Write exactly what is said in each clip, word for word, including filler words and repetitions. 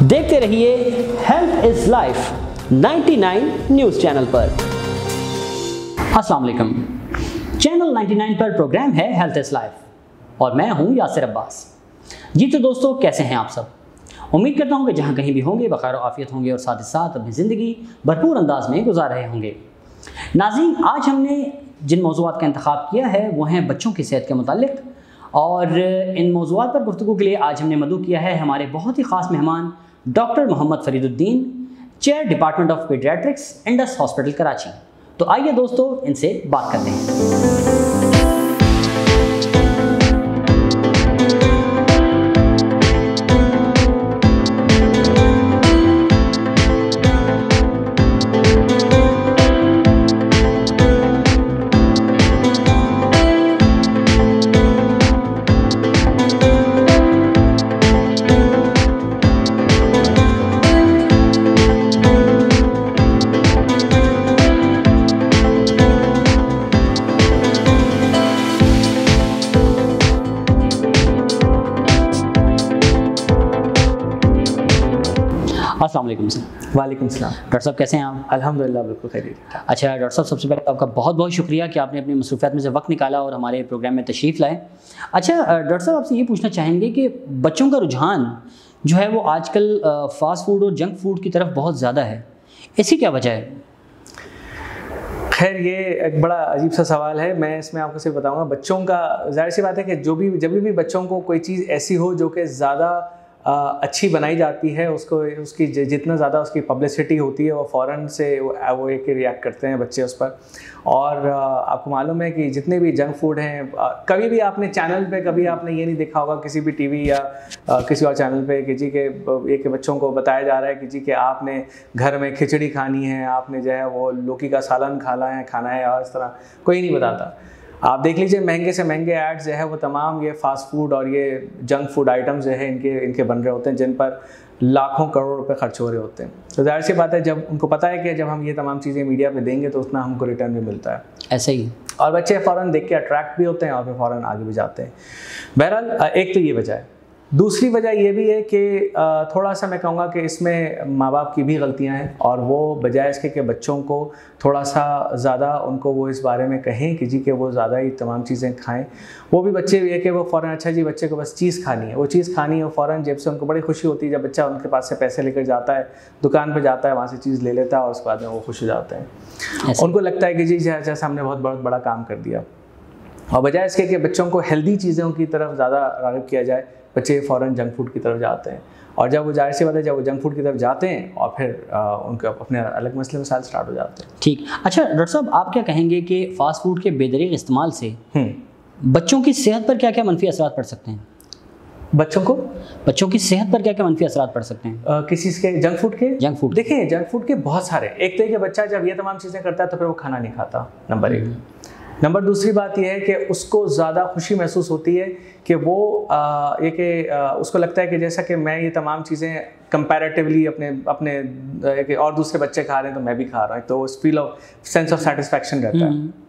देखते रहिए health is life निन्यानवे न्यूज़ चैनल पर। अस्सलाम वालेकुम। चैनल निन्यानवे पर प्रोग्राम है हेल्थ इज लाइफ और मैं हूं यासिर अब्बास। जी तो दोस्तों, कैसे हैं आप सब? उम्मीद करता हूं कि जहां कहीं भी होंगे बखैर आफियत होंगे और साथ ही साथ अपनी ज़िंदगी भरपूर अंदाज में गुजार रहे होंगे। नाज़रीन, आज हमने जिन मौज़ूआत का इंतखाब किया है वो हैं बच्चों की सेहत के मुतालिक, और इन मौज़ूआत पर गुफ्तगू के लिए आज हमने मदऊ किया है हमारे बहुत ही ख़ास मेहमान doctor Mohammad Fariduddin, chair department of pediatrics, Indus hospital Karachi. तो आइए दोस्तों, इनसे बात करते हैं। अस्सलाम वालेकुम सर। वालेकुम सलाम। डॉक्टर साहब कैसे हैं आप? अल्हम्दुलिल्लाह बिल्कुल खैरियत। अच्छा डॉक्टर साहब, सबसे पहले आपका बहुत बहुत शुक्रिया कि आपने अपनी मसरूफियात में से वक्त निकाला और हमारे प्रोग्राम में तशरीफ़ लाए। अच्छा डॉक्टर साहब, आपसे ये पूछना चाहेंगे कि बच्चों का रुझान जो है वो आजकल फ़ास्ट फूड और जंक फूड की तरफ बहुत ज़्यादा है, इसकी क्या वजह है? खैर, ये एक बड़ा अजीब सा सवाल है। मैं इसमें आपको सिर्फ बताऊंगा, बच्चों का जाहिर सी बात है कि जो भी जब भी बच्चों को कोई चीज़ ऐसी हो जो कि ज़्यादा अच्छी बनाई जाती है, उसको उसकी जितना ज़्यादा उसकी पब्लिसिटी होती है वो फ़ौरन से वो, वो एक रिएक्ट करते हैं बच्चे उस पर। और आपको मालूम है कि जितने भी जंक फूड हैं, कभी भी आपने चैनल पे कभी आपने ये नहीं देखा होगा किसी भी टीवी या किसी और चैनल पे कि जी के एक बच्चों को बताया जा रहा है कि जी के आपने घर में खिचड़ी खानी है, आपने जो है वो लौकी का सालन खाना है खाना है और इस तरह कोई नहीं बताता। आप देख लीजिए, महंगे से महंगे एड्स जो है वो तमाम ये फास्ट फूड और ये जंक फूड आइटम्स जो है इनके इनके बन रहे होते हैं, जिन पर लाखों करोड़ रुपए खर्च हो रहे होते हैं। तो जाहिर सी बात है, जब उनको पता है कि जब हम ये तमाम चीज़ें मीडिया पे देंगे तो उतना हमको रिटर्न भी मिलता है। ऐसे ही और बच्चे फ़ौरन देख के अट्रैक्ट भी होते हैं और फिर फ़ौरन आगे भी जाते हैं। बहरहाल, एक तो ये वजह है। दूसरी वजह ये भी है कि थोड़ा सा मैं कहूँगा कि इसमें माँ बाप की भी गलतियाँ हैं, और वो बजाय इसके कि बच्चों को थोड़ा सा ज़्यादा उनको वो इस बारे में कहें कि जी कि वो ज़्यादा ही तमाम चीज़ें खाएं, वो भी बच्चे ये कि वो फ़ौरन अच्छा जी बच्चे को बस चीज़ खानी है, वो चीज़ खानी है, वो फ़ौरन जेब से उनको बड़ी खुशी होती है जब बच्चा उनके पास से पैसे लेकर जाता है, दुकान पर जाता है, वहाँ से चीज़ ले लेता है और उसके बाद में वो खुश हो जाते हैं। उनको लगता है कि जी जैसा हमने बहुत बहुत बड़ा काम कर दिया। और बजाय इसके कि बच्चों को हेल्दी चीज़ों की तरफ ज़्यादा राग़िब किया जाए, बच्चे फ़ौरन जंक फूड की तरफ जाते हैं। और जब वो जाहिर सी बात है, जब वो जंक फूड की तरफ जाते हैं और फिर आ, उनके अपने अलग मसले मसाइल स्टार्ट हो जाते हैं। ठीक। अच्छा डॉक्टर साहब, आप क्या कहेंगे कि फ़ास्ट फूड के बेदरीग इस्तेमाल से बच्चों की सेहत पर क्या क्या मनफी असरात पड़ सकते हैं? बच्चों को बच्चों की सेहत पर क्या क्या मनफी असरात पड़ सकते हैं? आ, किसी के जंक फूड के जंक फूड देखिए, जंक फूड के बहुत सारे। एक तो कि बच्चा जब ये तमाम चीज़ें करता है तो फिर वो खाना नहीं खाता, नंबर एक। नंबर दूसरी बात यह है कि उसको ज़्यादा खुशी महसूस होती है कि वो आ, ये कि उसको लगता है कि जैसा कि मैं ये तमाम चीज़ें कंपैरेटिवली अपने अपने एक और दूसरे बच्चे खा रहे हैं तो मैं भी खा रहा हूँ, तो उस feel of sense of satisfaction रहता है।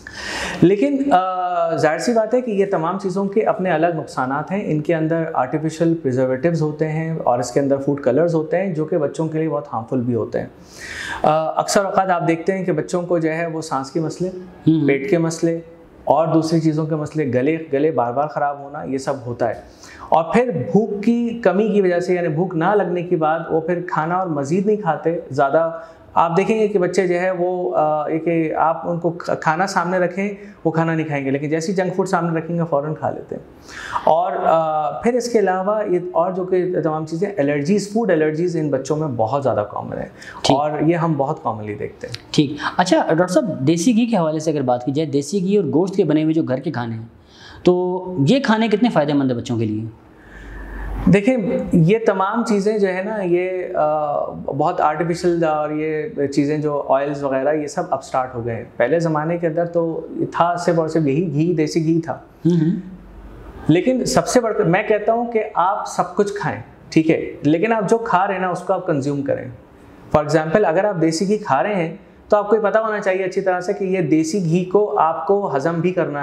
लेकिन जाहिर सी बात है कि ये तमाम चीज़ों के अपने अलग नुकसानात हैं। इनके अंदर आर्टिफिशियल प्रिजर्वेटिव्स होते हैं और इसके अंदर फूड कलर्स होते हैं जो कि बच्चों के लिए बहुत हार्मफुल भी होते हैं। अक्सर औक़ात आप देखते हैं कि बच्चों को जो है वो सांस के मसले, पेट के मसले और दूसरी चीज़ों के मसले, गले गले बार बार ख़राब होना, ये सब होता है। और फिर भूख की कमी की वजह से, यानी भूख ना लगने के बाद वो फिर खाना और मज़ीद नहीं खाते ज़्यादा। आप देखेंगे कि बच्चे जो है वो एक आप उनको खाना सामने रखें वो खाना नहीं खाएंगे, लेकिन जैसे ही जंक फूड सामने रखेंगे फ़ौरन खा लेते हैं। और आ, फिर इसके अलावा ये और जो कि तमाम चीज़ें, एलर्जीज़, फूड एलर्जीज़ इन बच्चों में बहुत ज़्यादा कॉमन है और ये हम बहुत कॉमनली देखते हैं। ठीक। अच्छा डॉक्टर साहब, देसी घी के हवाले से अगर बात की जाए, देसी घी और गोश्त के बने हुए जो घर के खाने हैं, तो ये खाने कितने फ़ायदेमंद है बच्चों के लिए? देखिए, ये तमाम चीज़ें जो है ना, ये आ, बहुत आर्टिफिशियल और ये चीज़ें जो ऑयल्स वगैरह, ये सब अब स्टार्ट हो गए हैं। पहले ज़माने के अंदर तो था सिर्फ और सिर्फ यही घी, देसी घी था। लेकिन सबसे बढ़कर मैं कहता हूँ कि आप सब कुछ खाएं, ठीक है, लेकिन आप जो खा रहे हैं ना उसको आप कंज्यूम करें। फॉर एग्जांपल, अगर आप देसी घी खा रहे हैं तो आपको ये पता होना चाहिए अच्छी तरह से कि ये देसी घी को आपको हज़म भी करना है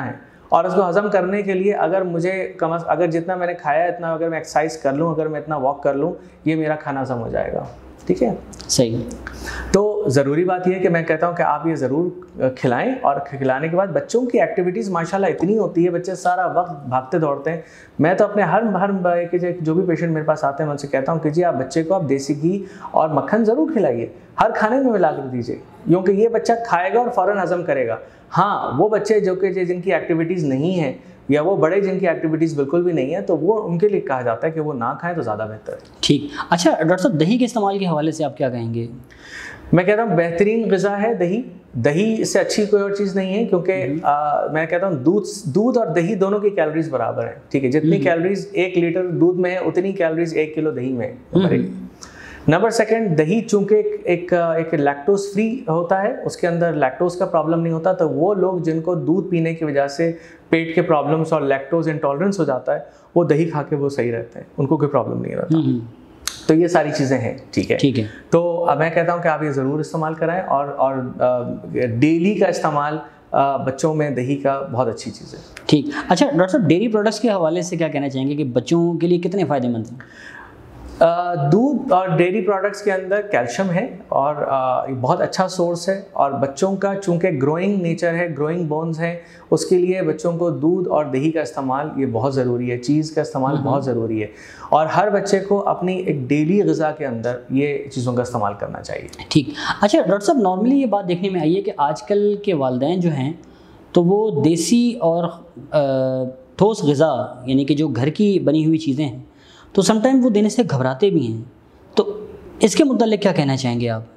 और उसको हजम करने के लिए अगर मुझे कम अगर जितना मैंने खाया इतना अगर मैं एक्सरसाइज कर लूँ, अगर मैं इतना वॉक कर लूँ, ये मेरा खाना हजम हो जाएगा। ठीक है, सही। तो ज़रूरी बात यह है कि मैं कहता हूँ कि आप ये ज़रूर खिलाएं, और खिलाने के बाद बच्चों की एक्टिविटीज़ माशाल्लाह इतनी होती है, बच्चे सारा वक्त भागते दौड़ते हैं। मैं तो अपने हर हर जो भी पेशेंट मेरे पास आते हैं मैं उनसे कहता हूँ कि जी आप बच्चे को आप देसी घी और मक्खन ज़रूर खिलाइए, हर खाने में मिला कर दीजिए, क्योंकि ये बच्चा खाएगा और फ़ौरन हजम करेगा। हाँ, वो बच्चे जो कि जिनकी एक्टिविटीज़ नहीं है या वो बड़े जिनकी एक्टिविटीज़ बिल्कुल भी नहीं है, तो वो उनके लिए कहा जाता है कि वो ना खाएं तो ज़्यादा बेहतर है। ठीक। अच्छा डॉक्टर साहब, दही के इस्तेमाल के हवाले से आप क्या कहेंगे? मैं कहता हूँ बेहतरीन ग़िज़ा है दही। दही से अच्छी कोई और चीज़ नहीं है, क्योंकि मैं कहता हूँ दूध दूध और दही दोनों की कैलोरीज बराबर हैं। ठीक है, जितनी कैलोरीज एक लीटर दूध में है उतनी कैलोरीज एक किलो दही में है। नंबर सेकंड, दही चूंकि एक एक, एक लैक्टोज फ्री होता है, उसके अंदर लैक्टोज का प्रॉब्लम नहीं होता, तो वो लोग जिनको दूध पीने की वजह से पेट के प्रॉब्लम्स और लैक्टोज इंटॉलरेंस हो जाता है, वो दही खा के वो सही रहते हैं, उनको कोई प्रॉब्लम नहीं रहता। तो ये सारी चीज़ें हैं। ठीक है, ठीक है। तो अब मैं कहता हूँ कि आप ये ज़रूर इस्तेमाल कराएं, और और डेली का इस्तेमाल बच्चों में दही का बहुत अच्छी चीज़ है। ठीक। अच्छा डॉक्टर साहब, डेयरी प्रोडक्ट्स के हवाले से क्या कहना चाहेंगे कि बच्चों के लिए कितने फ़ायदेमंद हैं? दूध और डेयरी प्रोडक्ट्स के अंदर कैल्शियम है और आ, बहुत अच्छा सोर्स है, और बच्चों का चूंकि ग्रोइंग नेचर है, ग्रोइंग बोन्स हैं, उसके लिए बच्चों को दूध और दही का इस्तेमाल ये बहुत ज़रूरी है, चीज़ का इस्तेमाल बहुत ज़रूरी है, और हर बच्चे को अपनी एक डेली ग़िज़ा के अंदर ये चीज़ों का इस्तेमाल करना चाहिए। ठीक। अच्छा डॉक्टर साहब, नॉर्मली ये बात देखने में आई है कि आजकल के वालिदैन जो हैं तो वो देसी और ठोस ग़िज़ा यानी कि जो घर की बनी हुई चीज़ें हैं तो समटाइम वो देने से घबराते भी हैं, तो इसके मुताल्लिक क्या कहना चाहेंगे आप?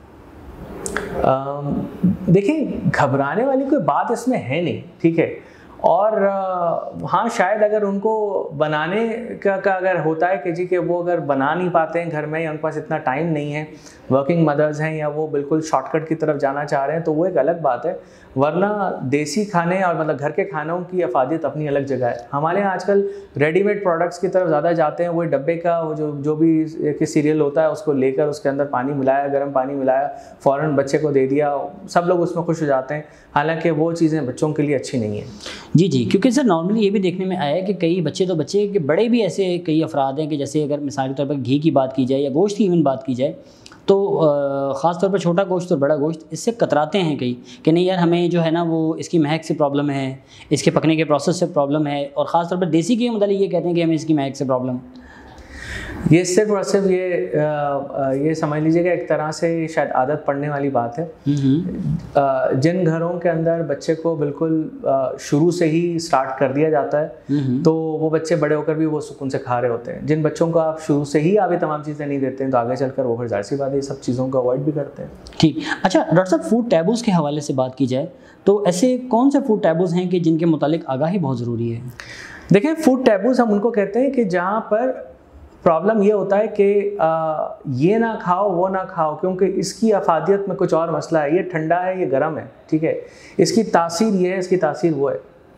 देखिए, घबराने वाली कोई बात इसमें है नहीं। ठीक है, और हाँ, शायद अगर उनको बनाने का, का अगर होता है कि जी कि वो अगर बना नहीं पाते हैं घर में, या उनके पास इतना टाइम नहीं है, वर्किंग मदर्स हैं, या वो बिल्कुल शॉर्टकट की तरफ जाना चाह रहे हैं, तो वो एक अलग बात है। वरना देसी खाने और मतलब घर के खानों की अफादियत अपनी अलग जगह है। हमारे यहाँ आजकल रेडीमेड प्रोडक्ट्स की तरफ ज़्यादा जाते हैं, वो डब्बे का वो जो जो भी एक सीरियल होता है उसको लेकर उसके अंदर पानी मिलाया, गर्म पानी मिलाया, फ़ौरन बच्चे को दे दिया, सब लोग उसमें खुश हो जाते हैं, हालांकि वो चीज़ें बच्चों के लिए अच्छी नहीं है। जी जी, क्योंकि सर नॉर्मली ये भी देखने में आया है कि कई बच्चे तो बच्चे के बड़े भी ऐसे कई अफराद हैं कि जैसे अगर मिसाल के तौर पर घी की बात की जाए या गोश्त की इवन बात की जाए, तो ख़ास तौर पर छोटा गोश्त और बड़ा गोश्त इससे कतराते हैं कई कि नहीं यार हमें जो है ना वो इसकी महक से प्रॉब्लम है, इसके पकने के प्रोसेस से प्रॉब्लम है, और ख़ास तौर पर देसी के मतलब ये कहते हैं कि हमें इसकी महक से प्रॉब्लम। ये सिर्फ और सिर्फ ये आ, ये समझ लीजिएगा एक तरह से शायद आदत पड़ने वाली बात है। आ, जिन घरों के अंदर बच्चे को बिल्कुल शुरू से ही स्टार्ट कर दिया जाता है तो वो बच्चे बड़े होकर भी वो सुकून से खा रहे होते हैं। जिन बच्चों को आप शुरू से ही आप ये तमाम चीज़ें नहीं देते हैं तो आगे चलकर वो फिर जाहिर सी बात है ये सब चीज़ों को अवॉइड भी करते हैं। ठीक। अच्छा डॉक्टर साहब, फूड टैबूज़ के हवाले से बात की जाए तो ऐसे कौन से फूड टैबूज़ हैं कि जिनके मुतालिक आगाही बहुत ज़रूरी है? देखिए, फूड टैबूज़ हम उनको कहते हैं कि जहाँ पर प्रॉब्लम ये होता है कि ये ना खाओ वो ना खाओ, क्योंकि इसकी अफादियत में कुछ और मसला है, ये ठंडा है ये गर्म है, ठीक है, इसकी तासीर ये है, इसकी तासीर वो है।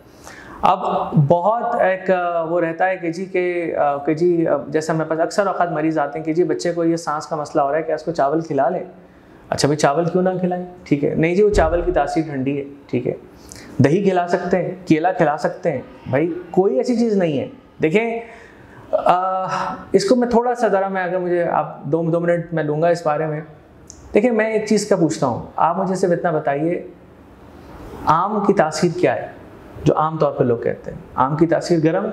अब बहुत एक वो रहता है कि जी के कि जी जैसे हमारे पास अक्सर औक़ात मरीज़ आते हैं कि जी बच्चे को ये सांस का मसला हो रहा है, क्या इसको चावल खिला लें? अच्छा भाई, चावल क्यों ना खिलाएं? ठीक है, नहीं जी वो चावल की तासीर ठंडी है, ठीक है, दही खिला सकते हैं, केला खिला सकते हैं, भाई कोई ऐसी चीज़ नहीं है। देखें, आ, इसको मैं थोड़ा सा ज़रा मैं अगर मुझे आप दो दो मिनट मैं लूँगा इस बारे में। देखिए, मैं एक चीज़ का पूछता हूँ, आप मुझे सिर्फ इतना बताइए, आम की तासीर क्या है जो आम तौर पर लोग कहते हैं? आम की तासीर गर्म।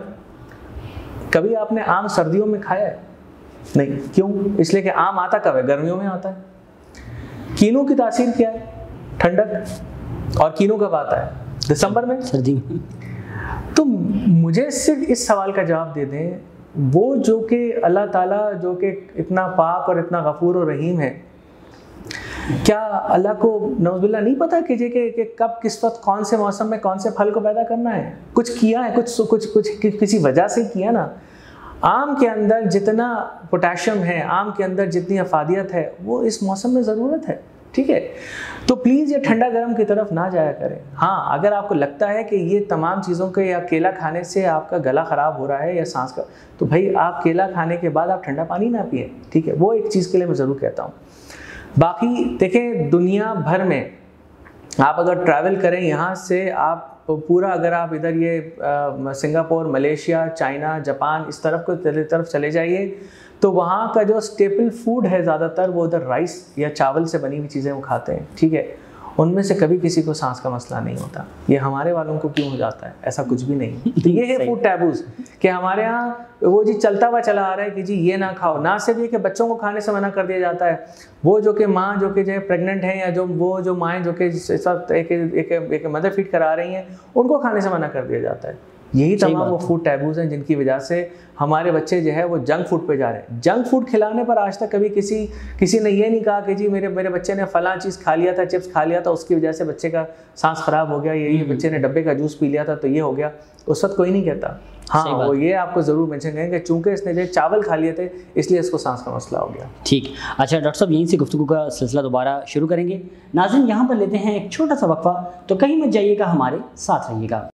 कभी आपने आम सर्दियों में खाया है? नहीं। क्यों? इसलिए कि आम आता कब है? गर्मियों में आता है। कीनों की तासीर क्या है? ठंडक। और कीनों कब आता है? दिसंबर में, सर्दी में। तो मुझे सिर्फ इस सवाल का जवाब दे दें, वो जो कि अल्लाह ताला जो कि इतना पाक और इतना गफूर और रहीम है, क्या अल्लाह को नौज़ुबिल्लाह नहीं पता कि जे कि कब किस वक्त कौन से मौसम में कौन से फल को पैदा करना है? कुछ किया है, कुछ कुछ कुछ किसी वजह से किया ना। आम के अंदर जितना पोटेशियम है, आम के अंदर जितनी अफादियत है, वो इस मौसम में ज़रूरत है, ठीक है। तो प्लीज़ ये ठंडा गर्म की तरफ ना जाया करें। हाँ, अगर आपको लगता है कि ये तमाम चीज़ों के या केला खाने से आपका गला ख़राब हो रहा है या सांस का, तो भाई आप केला खाने के बाद आप ठंडा पानी ना पिएं, ठीक है। वो एक चीज़ के लिए मैं ज़रूर कहता हूँ। बाकी देखें, दुनिया भर में आप अगर ट्रैवल करें यहाँ से, आप पूरा अगर आप इधर ये आ, सिंगापुर, मलेशिया, चाइना, जापान इस तरफ को तरफ चले जाइए तो वहाँ का जो स्टेपल फूड है ज़्यादातर वो उधर राइस या चावल से बनी हुई चीज़ें वो खाते हैं, ठीक है। उनमें से कभी किसी को सांस का मसला नहीं होता। ये हमारे वालों को क्यों हो जाता है? ऐसा कुछ भी नहीं। तो ये है फूड टैबूज कि हमारे यहाँ वो जी चलता हुआ चला आ रहा है कि जी ये ना खाओ। ना सिर्फ ये कि बच्चों को खाने से मना कर दिया जाता है, वो जो कि माँ जो कि जो प्रेग्नेंट है या जो वो जो माएँ जो कि साथ एक एक एक मदर फीड करा रही हैं उनको खाने से मना कर दिया जाता है। यही तमाम वो फूड टैबूज हैं जिनकी वजह से हमारे बच्चे जो है वो जंक फूड पे जा रहे हैं। जंक फूड खिलाने पर आज तक कभी किसी किसी ने ये नहीं कहा कि जी मेरे मेरे बच्चे ने फलां चीज़ खा लिया था, चिप्स खा लिया था, उसकी वजह से बच्चे का सांस खराब हो गया, ये बच्चे ने डब्बे का जूस पी लिया था तो ये हो गया। उस वक्त कोई नहीं कहता। हाँ, वो ये आपको ज़रूर मेंशन करेंगे कि चूंकि इसने जो चावल खा लिए थे इसलिए इसको सांस का मसला हो गया। ठीक। अच्छा डॉक्टर साहब, यहीं से गुफ्तगू का सिलसिला दोबारा शुरू करेंगे। नाज़रीन, यहाँ पर लेते हैं एक छोटा सा वक्फा, तो कहीं मत जाइएगा, हमारे साथ रहिएगा।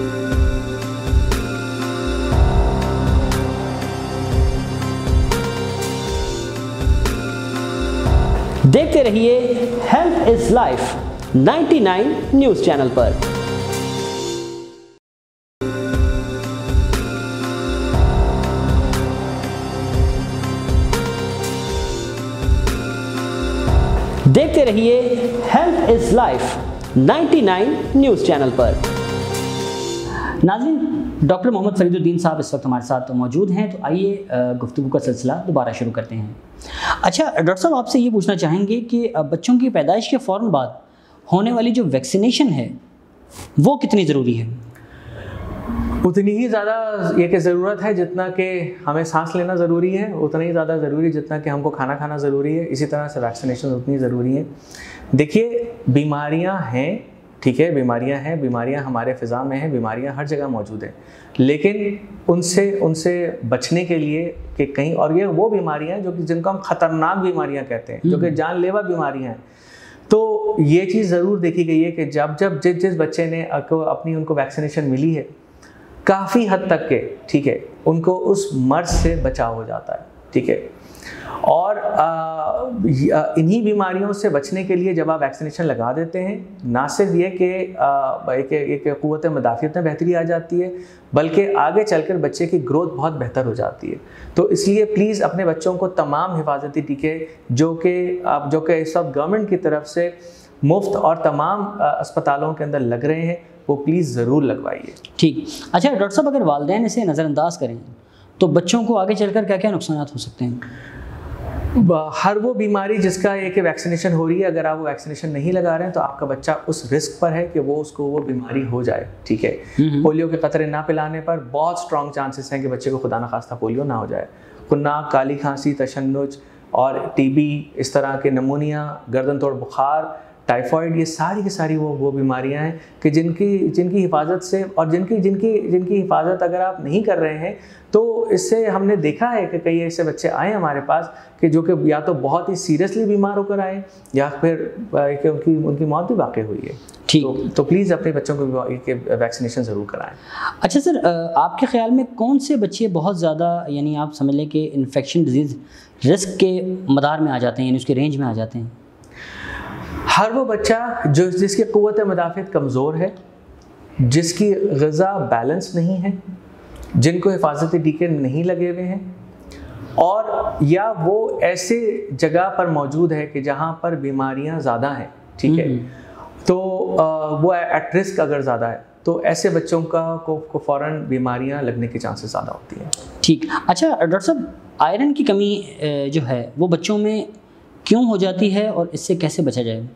देखते रहिए health is life ninety nine news channel पर। देखते रहिए health is life ninety nine news channel पर। नाज़रीन, डॉक्टर मोहम्मद फरीदुद्दीन साहब इस वक्त हमारे साथ मौजूद हैं, तो आइए गुफ्तगू का सिलसिला दोबारा शुरू करते हैं। अच्छा डॉक्टर साहब, आपसे ये पूछना चाहेंगे कि बच्चों की पैदाइश के फ़ौरन बाद होने वाली जो वैक्सीनेशन है वो कितनी ज़रूरी है? उतनी ही ज़्यादा ये कि ज़रूरत है जितना कि हमें सांस लेना ज़रूरी है, उतना ही ज़्यादा ज़रूरी जितना कि हमको खाना खाना ज़रूरी है। इसी तरह से वैक्सीनेशन उतनी ज़रूरी है। देखिए, बीमारियां हैं, ठीक है, बीमारियां हैं, बीमारियां हमारे फ़िज़ा में हैं, बीमारियां हर जगह मौजूद हैं, लेकिन उनसे उनसे बचने के लिए कि कहीं, और ये वो बीमारियां जो कि जिनको हम ख़तरनाक बीमारियां कहते हैं, जो कि जानलेवा बीमारियां हैं, तो ये चीज़ ज़रूर देखी गई है कि जब जब जिस जिस बच्चे ने अपनी उनको वैक्सीनेशन मिली है, काफ़ी हद तक के, ठीक है, उनको उस मर्ज से बचाव हो जाता है, ठीक है। और इन्हीं बीमारियों से बचने के लिए जब आप वैक्सीनेशन लगा देते हैं, ना सिर्फ ये कि एक एक क़ुव्वत मदाफ़ियत में बेहतरी आ जाती है, बल्कि आगे चलकर बच्चे की ग्रोथ बहुत बेहतर हो जाती है। तो इसलिए प्लीज़ अपने बच्चों को तमाम हिफाजती टीके जो कि आप जो कि इस वक्त गवर्नमेंट की तरफ से मुफ्त और तमाम अस्पतालों के अंदर लग रहे हैं, वो प्लीज़ ज़रूर लगवाइए। ठीक। अच्छा डॉक्टर साहब, अगर वालिदैन इसे नज़रअंदाज करें तो बच्चों को आगे चलकर क्या क्या नुकसान हो सकते हैं? हर वो बीमारी जिसका एक वैक्सीनेशन हो रही है, अगर आप वो वैक्सीनेशन नहीं लगा रहे हैं तो आपका बच्चा उस रिस्क पर है कि वो उसको वो बीमारी हो जाए, ठीक है। पोलियो के कतरे ना पिलाने पर बहुत स्ट्रॉन्ग चांसेस हैं कि बच्चे को खुदा न खास्ता पोलियो ना हो जाए। खुन्नाक, काली खांसी, तशन्नुज और टीबी, इस तरह के नमूनिया, गर्दन तोड़ बुखार, टाइफॉइड, ये सारी की सारी वो वो बीमारियां हैं कि जिनकी जिनकी हिफाजत से और जिनकी जिनकी जिनकी हिफाजत अगर आप नहीं कर रहे हैं तो इससे हमने देखा है कि कई ऐसे बच्चे आए हमारे पास कि जो कि या तो बहुत ही सीरियसली बीमार होकर आए या फिर कि उनकी उनकी मौत भी वाक़ई हुई है। ठीक। तो, तो प्लीज़ अपने बच्चों को वैक्सीनेशन ज़रूर कराएं। अच्छा सर, आपके ख़्याल में कौन से बच्चे बहुत ज़्यादा, यानी आप समझ लें कि इन्फेक्शन डिजीज़ रिस्क के मदार में आ जाते हैं, यानी उसके रेंज में आ जाते हैं? हर वो बच्चा जो जिसकी क़ुव्वत मदाफ़ियत कमज़ोर है, जिसकी ग़िज़ा बैलेंस नहीं है, जिनको हिफाजती टीके नहीं लगे हुए हैं, और या वो ऐसे जगह पर मौजूद है कि जहाँ पर बीमारियाँ ज़्यादा हैं, ठीक है, तो वो एट रिस्क अगर ज़्यादा है तो ऐसे बच्चों का को, को फ़ौरन बीमारियाँ लगने के चांसेस ज़्यादा होती हैं। ठीक। अच्छा डॉक्टर साहब, आयरन की कमी जो है वो बच्चों में क्यों हो जाती है और इससे कैसे बचा जाए?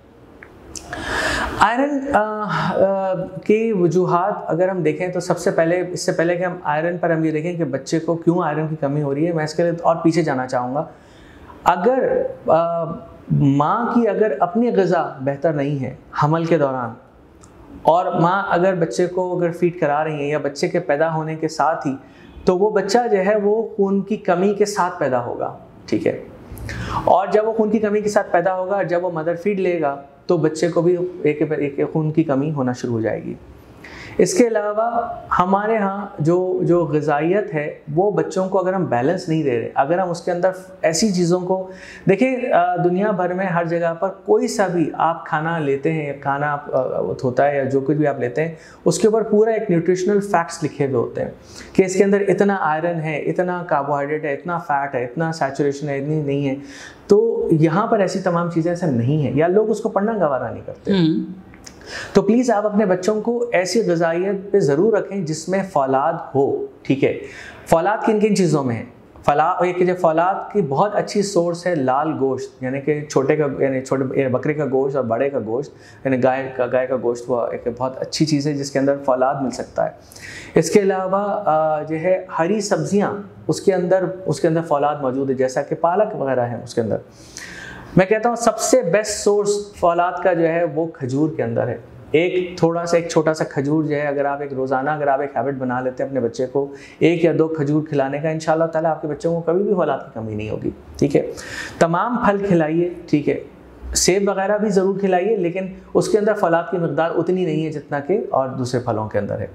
आयरन की वजूहात अगर हम देखें तो सबसे पहले, इससे पहले कि हम आयरन पर हम ये देखें कि बच्चे को क्यों आयरन की कमी हो रही है, मैं इसके लिए और पीछे जाना चाहूँगा। अगर आ, माँ की अगर अपनी ग़िज़ा बेहतर नहीं है हमल के दौरान, और माँ अगर बच्चे को अगर फीड करा रही है या बच्चे के पैदा होने के साथ ही, तो वो बच्चा जो है वो खून की कमी के साथ पैदा होगा, ठीक है। और जब वो खून की कमी के साथ पैदा होगा, जब वो मदर फीड लेगा तो बच्चे को भी एक एक खून की कमी होना शुरू हो जाएगी। इसके अलावा हमारे यहाँ जो जो ग़िज़ाइयत है वो बच्चों को अगर हम बैलेंस नहीं दे रहे, अगर हम उसके अंदर ऐसी चीज़ों को देखिए, दुनिया भर में हर जगह पर कोई सा भी आप खाना लेते हैं, खाना आप होता है या जो कुछ भी आप लेते हैं, उसके ऊपर पूरा एक न्यूट्रिशनल फैक्ट्स लिखे हुए होते हैं कि इसके अंदर इतना आयरन है, इतना कार्बोहाइड्रेट है, इतना फैट है, इतना सैचुरेशन है, इतनी नहीं है। तो यहाँ पर ऐसी तमाम चीज़ें ऐसा नहीं है, या लोग उसको पढ़ना गवारा नहीं करते। तो प्लीज़ आप अपने बच्चों को ऐसी ग़िज़ाइयत पे ज़रूर रखें जिसमें फौलाद हो। ठीक है, फौलाद किन किन चीज़ों में है? फला एक जो फौलाद की बहुत अच्छी सोर्स है लाल गोश्त, यानी कि छोटे का यानी छोटे बकरे का गोश्त और बड़े का गोश्त, यानी गाय का गाय का गोश्त, वो एक बहुत अच्छी चीज़ है जिसके अंदर फौलाद मिल सकता है। इसके अलावा जो है हरी सब्जियां, उसके अंदर उसके अंदर फौलाद मौजूद है, जैसा कि पालक वगैरह है उसके अंदर। मैं कहता हूँ सबसे बेस्ट सोर्स फौलाद का जो है वो खजूर के अंदर है। एक थोड़ा सा एक छोटा सा खजूर जो है, अगर आप एक रोज़ाना अगर आप एक हैबिट बना लेते हैं अपने बच्चे को एक या दो खजूर खिलाने का, इंशाल्लाह ताला आपके बच्चों को कभी भी फौलाद की कमी नहीं होगी। ठीक है, तमाम फल खिलाइए, ठीक है, सेब वगैरह भी ज़रूर खिलाइए, लेकिन उसके अंदर फौलाद की मकदार उतनी नहीं है जितना कि और दूसरे फलों के अंदर है।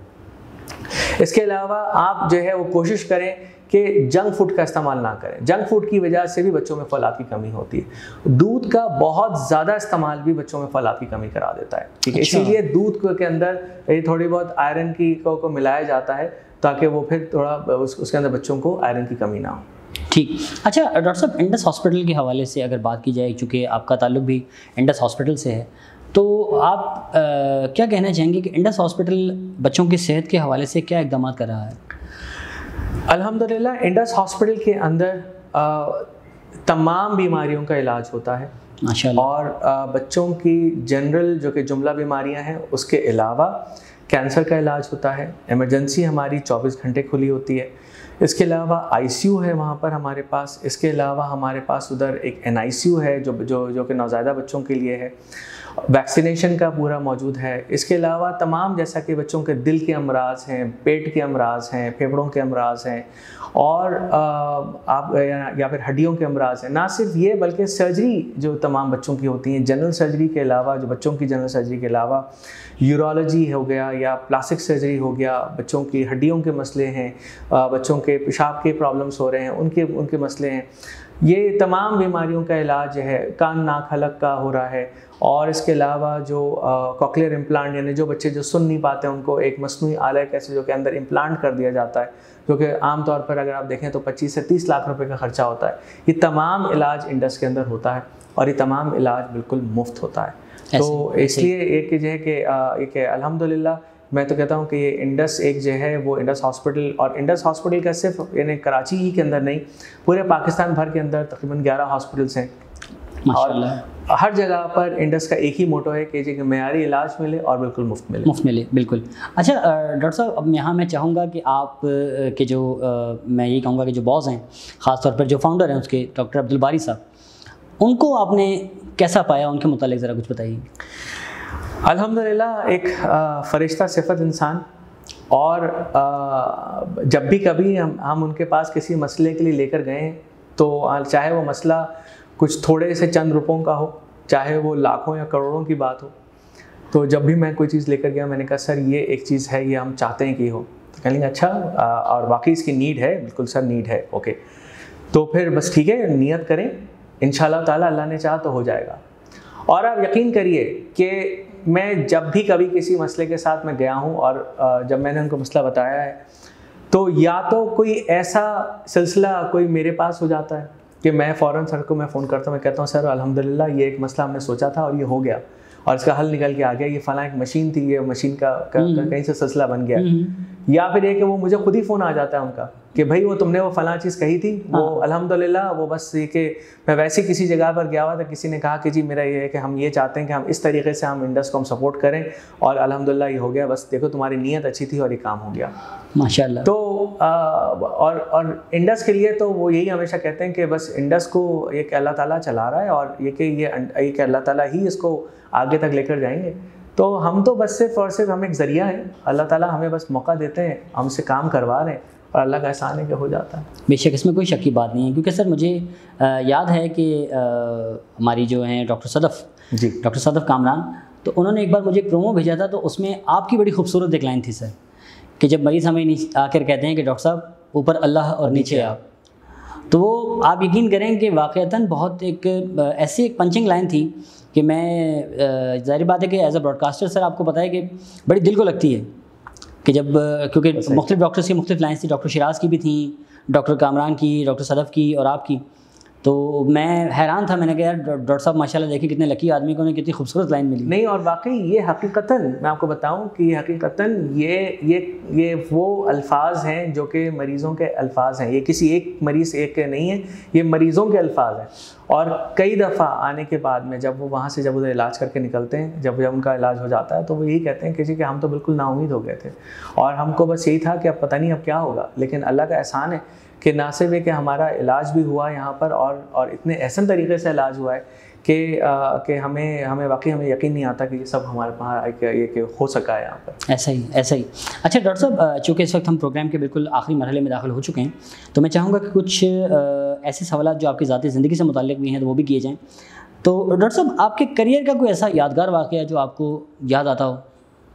इसके अलावा आप जो है वो कोशिश करें कि जंक फूड का इस्तेमाल ना करें। जंक फूड की वजह से भी बच्चों में फौलाद की कमी होती है। दूध का बहुत ज़्यादा इस्तेमाल भी बच्चों में फौलाद की कमी करा देता है। ठीक है, अच्छा। इसीलिए दूध के अंदर ये थोड़ी बहुत आयरन की को, को मिलाया जाता है ताकि वो फिर थोड़ा उस, उसके अंदर बच्चों को आयरन की कमी ना हो। ठीक। अच्छा डॉक्टर साहब, इंडस हॉस्पिटल के हवाले से अगर बात की जाए, चूँकि आपका ताल्लुक भी इंडस हॉस्पिटल से है, तो आप आ, क्या कहना चाहेंगे कि इंडस हॉस्पिटल बच्चों की सेहत के हवाले से क्या इक़दाम कर रहा है? अल्हम्दुलिल्लाह इंडस हॉस्पिटल के अंदर आ, तमाम बीमारियों का इलाज होता है माशाअल्लाह, और आ, बच्चों की जनरल जो कि जुमला बीमारियां हैं उसके अलावा कैंसर का इलाज होता है। इमरजेंसी हमारी चौबीस घंटे खुली होती है। इसके अलावा आईसीयू है वहाँ पर हमारे पास। इसके अलावा हमारे पास उधर एक एनआईसीयू है जो जो जो कि नौज़ायदा बच्चों के लिए है। वैक्सीनेशन का पूरा मौजूद है। इसके अलावा तमाम, जैसा कि बच्चों के दिल के अमराज हैं, पेट के अमराज हैं, फेफड़ों के अमराज हैं, और आप या, या फिर हड्डियों के अमराज हैं। ना सिर्फ ये बल्कि सर्जरी जो तमाम बच्चों की होती हैं, जनरल सर्जरी के अलावा, जो बच्चों की जनरल सर्जरी के अलावा यूरोलॉजी हो गया या प्लास्टिक सर्जरी हो गया, बच्चों की हड्डियों के मसले हैं, बच्चों के पेशाब के प्रॉब्लम्स हो रहे हैं, उनके उनके मसले हैं। ये तमाम बीमारियों का इलाज है, कान नाक हलक का हो रहा है। और इसके अलावा जो कॉक्लियर इम्प्लांट, यानी जो बच्चे जो सुन नहीं पाते उनको एक मसनूई आले कैसे जो के अंदर इम्प्लांट कर दिया जाता है, जो कि आम तौर पर अगर आप देखें तो पच्चीस से तीस लाख रुपए का खर्चा होता है। ये तमाम इलाज इंडस के अंदर होता है और ये तमाम इलाज बिल्कुल मुफ्त होता है। तो इसलिए एक जो है कि एक अल्हम्दुलिल्लाह मैं तो कहता हूँ कि ये इंडस एक जो है वो इंडस हॉस्पिटल, और इंडस हॉस्पिटल का सिर्फ यानी कराची ही के अंदर नहीं, पूरे पाकिस्तान भर के अंदर तकरीबन ग्यारह हॉस्पिटल्स हैं और हर जगह पर इंडस का एक ही मोटो है कि जो मेयारी इलाज मिले और बिल्कुल मुफ्त मिले मुफ्त मिले बिल्कुल। अच्छा डॉक्टर साहब, अब यहाँ मैं चाहूँगा कि आप के जो मैं यही कहूँगा कि जो बॉस हैं, ख़ासतौर पर जो फाउंडर हैं उसके, डॉक्टर अब्दुल बारी साहब, उनको आपने कैसा पाया, उनके मुतालिक ज़रा कुछ बताइए। अल्हम्दुलिल्लाह एक फ़रिश्ता सिफत इंसान, और आ, जब भी कभी हम हम उनके पास किसी मसले के लिए लेकर गए तो चाहे वो मसला कुछ थोड़े से चंद रुपयों का हो, चाहे वो लाखों या करोड़ों की बात हो, तो जब भी मैं कोई चीज़ लेकर गया मैंने कहा सर ये एक चीज़ है, ये हम चाहते हैं कि हो। तो कह लेंगे अच्छा, आ, और वाकई इसकी नीड है, बिल्कुल सर नीड है, ओके। तो फिर बस ठीक है, नियत करें, इंशाल्लाह ताला अल्लाह ने चाहा तो हो जाएगा। और आप यकीन करिए कि मैं जब भी कभी किसी मसले के साथ मैं गया हूँ और जब मैंने उनको मसला बताया है, तो या तो कोई ऐसा सिलसिला कोई मेरे पास हो जाता है कि मैं फ़ौरन सर को मैं फ़ोन करता हूँ, मैं कहता हूँ सर अल्हम्दुलिल्लाह ये एक मसला हमने सोचा था और ये हो गया और इसका हल निकल के आ गया, ये फ़लाँ एक मशीन थी, ये मशीन का, का, का कहीं से सिलसिला बन गया। या फिर ये कि वो मुझे खुद ही फ़ोन आ जाता है उनका कि भाई वो तुमने वो फ़लाँ चीज़ कही थी, वो अल्हम्दुलिल्लाह वो बस ये कि मैं वैसे किसी जगह पर गया हुआ था, किसी ने कहा कि जी मेरा ये है कि हम ये चाहते हैं कि हम इस तरीके से हम इंडस को हम सपोर्ट करें, और अल्हम्दुलिल्लाह ये हो गया, बस देखो तुम्हारी नीयत अच्छी थी और ये काम हो गया माशाल्लाह। तो आ, और और इंडस के लिए तो वो यही हमेशा कहते हैं कि बस इंडस को ये कि अल्लाह ताला चला रहा है और ये कि ये कि अल्लाह ताला ही इसको आगे तक लेकर जाएंगे। तो हम तो बस सिर्फ और सिर्फ हम एक ज़रिया हैं, अल्लाह ताला हमें बस मौका देते हैं, हमसे काम करवा रहे हैं और अल्लाह का एहसान है कि हो जाता है। बेशक इसमें कोई शक की बात नहीं है, क्योंकि सर मुझे आ, याद है कि आ, हमारी जो हैं डॉक्टर सदफ़ जी डॉक्टर सदफ़ कामरान, तो उन्होंने एक बार मुझे एक प्रोमो भेजा था, तो उसमें आपकी बड़ी खूबसूरत एक लाइन थी सर, कि जब मरीज़ हमें नीचे आकर कहते हैं कि डॉक्टर साहब ऊपर अल्लाह और नीचे आप, तो वो आप यकीन करें कि वाक़तन बहुत एक ऐसी एक पंचिंग लाइन थी कि मैं, ज़ाहिर बात है कि एज अ ब्रॉडकास्टर सर आपको पता है कि बड़ी दिल को लगती है कि जब, क्योंकि मुख्तलिफ डॉक्टर्स की मुख्तलिफ लाइन्स थी, डॉक्टर शिराज की भी थी, डॉक्टर कामरान की, डॉक्टर सदफ़ की और आपकी। तो मैं हैरान था, मैंने कहा यार डॉक्टर साहब माशाल्लाह देखिए कितने लकी आदमी को उन्हें कितनी खूबसूरत लाइन मिली। नहीं, और वाकई ये हकीकतन मैं आपको बताऊं कि ये हकीकतन ये ये ये वो अल्फाज हैं जो कि मरीज़ों के अल्फाज हैं। ये किसी एक मरीज़ एक के नहीं है, ये मरीज़ों के अल्फाज हैं। और कई दफ़ा आने के बाद में जब वो वहाँ से जब उधर इलाज करके निकलते हैं, जब जब उनका इलाज हो जाता है, तो वो यही कहते हैं कि जी कि हम तो बिल्कुल नाउमीद हो गए थे और हमको बस यही था कि अब पता नहीं अब क्या होगा। लेकिन अल्लाह का एहसान है कि ना सिर्फ है कि हमारा इलाज भी हुआ यहाँ पर, और और इतने एहसन तरीके से इलाज हुआ है कि कि हमें हमें वाकई हमें यकीन नहीं आता कि ये सब हमारे पास ये कि हो सका है यहाँ पर। ऐसा ही ऐसा ही अच्छा डॉक्टर साहब, चूँकि इस वक्त हम प्रोग्राम के बिल्कुल आखिरी मरहले में दाखिल हो चुके हैं, तो मैं चाहूँगा कि कुछ ऐसे सवाल जो आपकी ज़ाती ज़िंदगी से मुताल्लिक़ भी हैं तो वो भी किए जाएँ। तो डॉक्टर साहब, आपके करियर का कोई ऐसा यादगार वाक़या जो आपको याद आता हो?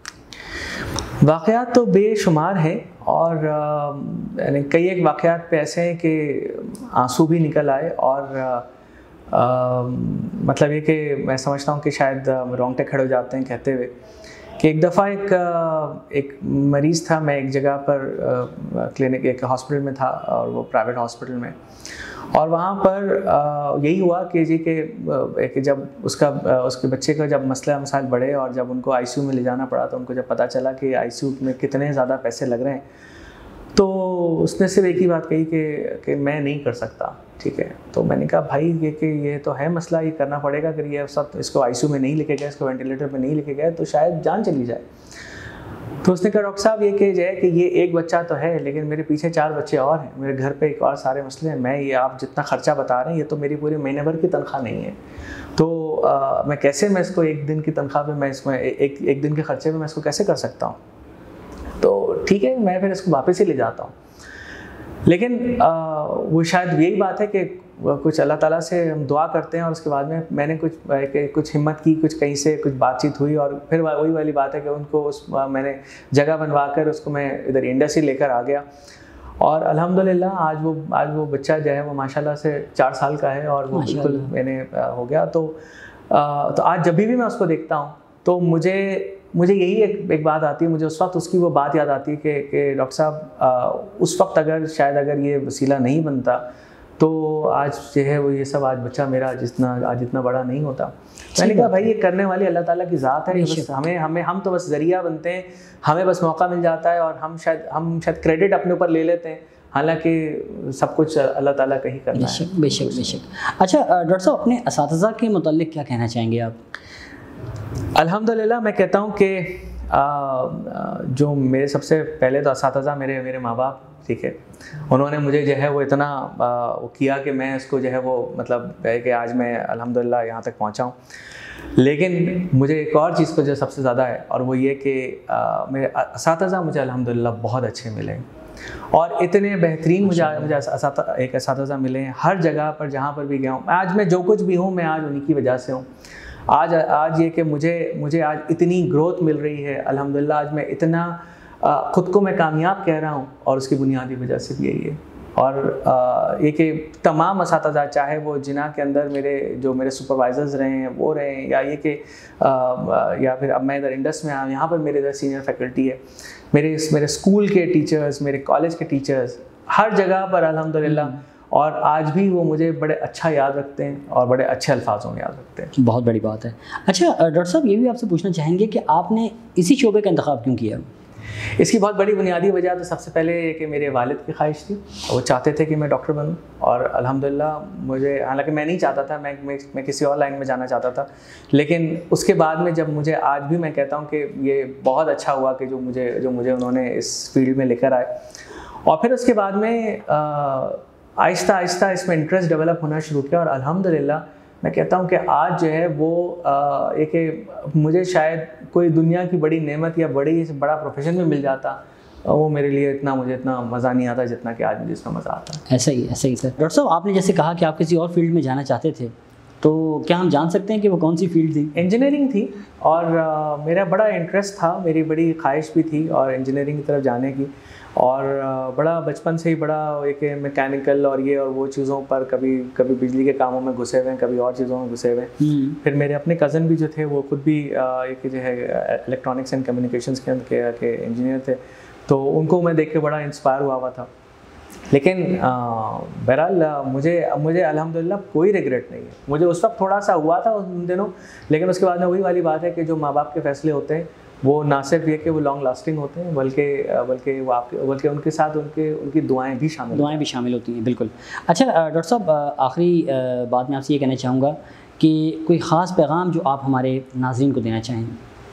वाक़यात तो बेशुमार हैं, और यानी कई एक वाक़यात पे ऐसे हैं कि आंसू भी निकल आए, और आ, मतलब ये कि मैं समझता हूँ कि शायद रोंगटे खड़े हो जाते हैं कहते हुए कि एक दफ़ा एक एक मरीज़ था, मैं एक जगह पर क्लिनिक एक हॉस्पिटल में था, और वो प्राइवेट हॉस्पिटल में, और वहाँ पर यही हुआ कि जी कि जब उसका उसके बच्चे का जब मसला मसाइल बढ़े और जब उनको आईसीयू में ले जाना पड़ा, तो उनको जब पता चला कि आईसीयू में कितने ज़्यादा पैसे लग रहे हैं, तो उसने सिर्फ एक ही बात कही कि कि मैं नहीं कर सकता। ठीक है, तो मैंने कहा भाई ये कि ये तो है मसला, ये करना पड़ेगा, अगर ये सब इसको आईसीयू में नहीं लेके गए, इसको वेंटिलेटर पे नहीं लेके गए तो शायद जान चली जाए। तो उसने कहा डॉक्टर साहब ये कि जो है कि ये एक बच्चा तो है, लेकिन मेरे पीछे चार बच्चे और हैं, मेरे घर पे एक और सारे मसले हैं, मैं ये आप जितना खर्चा बता रहे हैं ये तो मेरी पूरी महीने भर की तनख्वाह नहीं है, तो आ, मैं कैसे मैं इसको एक दिन की तनख्वाह पे मैं इसमें एक एक दिन के खर्चे पे मैं इसको कैसे कर सकता हूँ। तो ठीक है, मैं फिर इसको वापस ही ले जाता हूँ। लेकिन आ, वो शायद यही बात है कि कुछ अल्लाह ताला से हम दुआ करते हैं, और उसके बाद में मैंने कुछ कुछ हिम्मत की, कुछ कहीं से कुछ बातचीत हुई, और फिर वही वाली बात है कि उनको उस मैंने जगह बनवा कर उसको मैं इधर इंडस ही लेकर आ गया, और अल्हम्दुलिल्लाह आज वो आज वो बच्चा जो है वो माशाल्लाह से चार साल का है, और वो बिल्कुल मैंने हो गया। तो आ, तो आज जब भी मैं उसको देखता हूँ तो मुझे मुझे यही एक एक बात आती है, मुझे उस वक्त उसकी वो बात याद आती है कि कि डॉक्टर साहब उस वक्त अगर शायद अगर ये वसीला नहीं बनता तो आज जो है वो ये सब आज बच्चा मेरा जितना आज इतना बड़ा नहीं होता। मैंने कहा भाई ये करने वाली अल्लाह ताला की ज़ात है, बस हमें हमें हम तो बस ज़रिया बनते हैं, हमें बस मौका मिल जाता है, और हम शायद हम शायद क्रेडिट अपने ऊपर ले लेते हैं, हालांकि सब कुछ अल्लाह ताला का ही करना है। बेशक बेशक। अच्छा डॉक्टर साहब, अपने असातिज़ा के मुताल्लिक़ क्या कहना चाहेंगे आप? अल्हम्दुलिल्लाह मैं कहता हूँ कि जो मेरे सबसे पहले तो असातिज़ा मेरे मेरे माँ बाप, ठीक है, उन्होंने मुझे जो है वो इतना वो किया कि मैं इसको जो है वो मतलब है कि आज मैं अल्हम्दुलिल्लाह यहाँ तक पहुँचा हूँ। लेकिन मुझे एक और चीज़ को जो सबसे ज़्यादा है, और वो ये कि मेरे असातिज़ा मुझे अल्हम्दुलिल्लाह बहुत अच्छे मिले, और इतने बेहतरीन मुझे मुझे एक असातिज़ा मिले हैं हर जगह पर जहाँ पर भी गया हूँ। आज मैं जो कुछ भी हूँ मैं आज उन्हीं की वजह से हूँ। आज आज ये कि मुझे मुझे आज इतनी ग्रोथ मिल रही है अल्हम्दुलिल्लाह, आज मैं इतना ख़ुद को मैं कामयाब कह रहा हूँ, और उसकी बुनियादी वजह से भी यही है। और ये कि तमाम असातिज़ा, चाहे वो जिना के अंदर मेरे जो मेरे सुपरवाइज़र्स रहे हैं वो रहे हैं, या ये कि या फिर अब मैं इधर इंडस में आया, यहाँ पर मेरे इधर सीनियर फैकल्टी है, मेरे मेरे स्कूल के टीचर्स, मेरे कॉलेज के टीचर्स, हर जगह पर अल्हम्दुलिल्लाह, और आज भी वो मुझे बड़े अच्छा याद रखते हैं और बड़े अच्छे अल्फाजों में याद रखते हैं। बहुत बड़ी बात है। अच्छा डॉक्टर साहब, ये भी आपसे पूछना चाहेंगे कि आपने इसी शोबे का इंतखाब क्यों किया? इसकी बहुत बड़ी बुनियादी वजह तो सबसे पहले ये कि मेरे वालिद की ख्वाहिश थी, वो चाहते थे कि मैं डॉक्टर बनूं, और अल्हम्दुलिल्लाह मुझे, हालांकि मैं नहीं चाहता था, मैं मैं, मैं किसी और लाइन में जाना चाहता था, लेकिन उसके बाद में जब मुझे, आज भी मैं कहता हूं कि ये बहुत अच्छा हुआ कि जो मुझे जो मुझे उन्होंने इस फील्ड में लेकर आए, और फिर उसके बाद में आहिस्ता आहिस्ता इसमें इंटरेस्ट डेवलप होना शुरू किया, और अल्हम्दुलिल्लाह मैं कहता हूँ कि आज जो है वो एक मुझे शायद कोई दुनिया की बड़ी नेमत या बड़ी बड़ा प्रोफेशन में मिल जाता, वो मेरे लिए इतना मुझे इतना मज़ा नहीं आता जितना कि आज मुझे इसका मज़ा आता है। ऐसा ही ऐसा ही सर। डॉक्टर साहब, आपने जैसे कहा कि आप किसी और फील्ड में जाना चाहते थे, तो क्या हम जान सकते हैं कि वो कौन सी फील्ड थी? इंजीनियरिंग थी और uh, मेरा बड़ा इंटरेस्ट था, मेरी बड़ी ख्वाहिश भी थी और इंजीनियरिंग की तरफ जाने की। और uh, बड़ा बचपन से ही बड़ा एक मैकेनिकल और ये और वो चीज़ों पर, कभी कभी बिजली के कामों में घुसे हुए हैं, कभी और चीज़ों में घुसे हुए हैं। फिर मेरे अपने कज़न भी जो थे वो खुद भी uh, एक जो है इलेक्ट्रॉनिक्स एंड कम्युनिकेशंस के अंदर के इंजीनियर थे, तो उनको मैं देख के बड़ा इंस्पायर हुआ हुआ था। लेकिन बहरहाल मुझे मुझे अल्हम्दुलिल्लाह कोई रिग्रेट नहीं है। मुझे उस वक्त थोड़ा सा हुआ था उन दिनों, लेकिन उसके बाद में वही वाली बात है कि जो माँ बाप के फैसले होते हैं वो ना सिर्फ ये कि वो लॉन्ग लास्टिंग होते हैं, बल्कि बल्कि वो आपके बल्कि उनके साथ उनके उनकी दुआएं भी शामिल दुआएं भी शामिल होती हैं। बिल्कुल। अच्छा डॉक्टर साहब, आखिरी बात मैं आपसे ये कहना चाहूँगा कि कोई ख़ास पैगाम जो आप हमारे नाज़रीन को देना चाहें।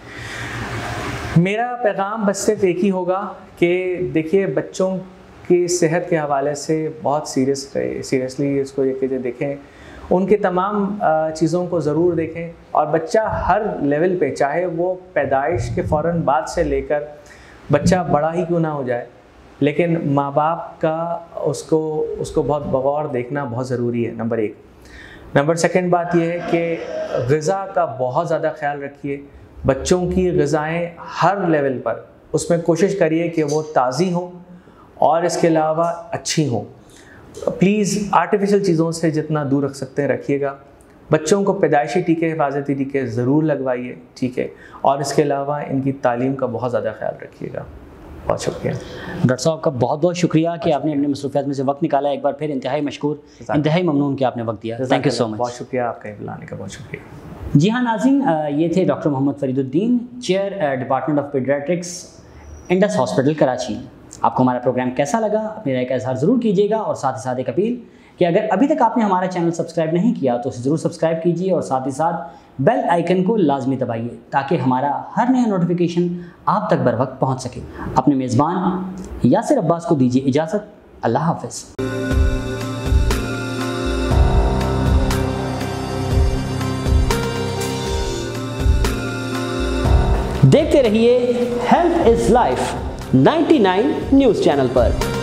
मेरा पैगाम बस सिर्फ एक ही होगा कि देखिए, बच्चों की सेहत के हवाले से बहुत सीरियस सीरियसली इसको ये कि देखें, उनके तमाम चीज़ों को ज़रूर देखें। और बच्चा हर लेवल पे, चाहे वो पैदाइश के फ़ौरन बाद से लेकर बच्चा बड़ा ही क्यों ना हो जाए, लेकिन माँ बाप का उसको उसको बहुत बगौर देखना बहुत ज़रूरी है, नंबर एक। नंबर सेकंड बात यह है कि ग़िज़ा का बहुत ज़्यादा ख्याल रखिए। बच्चों की ग़िज़ाएँ हर लेवल पर, उसमें कोशिश करिए कि वो ताज़ी हों और इसके अलावा अच्छी हों। प्लीज़ आर्टिफिशियल चीज़ों से जितना दूर रख सकते हैं रखिएगा। बच्चों को पैदाइशी टीके, हिफाजती टीके ज़रूर लगवाइए, ठीक है। और इसके अलावा इनकी तालीम का बहुत ज़्यादा ख्याल रखिएगा। बहुत शुक्रिया डॉक्टर साहब का, बहुत बहुत शुक्रिया कि आपने अपनी मसरूफियत में से वक्त निकाला। एक बार फिर इंतहाई मशकूर, इंतहाई ममनून कि आपने वक्त दिया। Thank you so much. बहुत शुक्रिया आपका बुलाने का, बहुत शुक्रिया। जी हाँ नाज़रीन, ये थे doctor Mohammad Fariduddin, chair department of pediatrics, Indus hospital Karachi. आपको हमारा प्रोग्राम कैसा लगा, अपनी राय का इज़हार ज़रूर कीजिएगा। और साथ ही साथ एक अपील कि अगर अभी तक आपने हमारा चैनल सब्सक्राइब नहीं किया तो उसे ज़रूर सब्सक्राइब कीजिए और साथ ही साथ बेल आइकन को लाजमी दबाइए ताकि हमारा हर नया नोटिफिकेशन आप तक बर वक्त पहुँच सके। अपने मेज़बान यासिर अब्बास को दीजिए इजाज़त। अल्लाह हाफ़िज़। देखते रहिए health is life ninety nine news channel पर।